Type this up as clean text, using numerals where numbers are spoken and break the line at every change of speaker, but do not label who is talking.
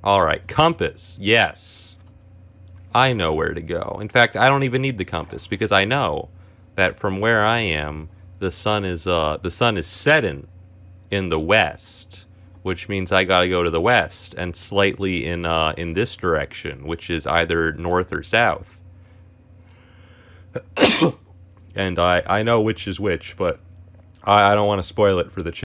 Alright, compass. Yes. I know where to go. In fact, I don't even need the compass, because I know that from where I am, the sun is setting in the west, which means I gotta go to the west and slightly in this direction, which is either north or south. And I know which is which, but I don't want to spoil it for the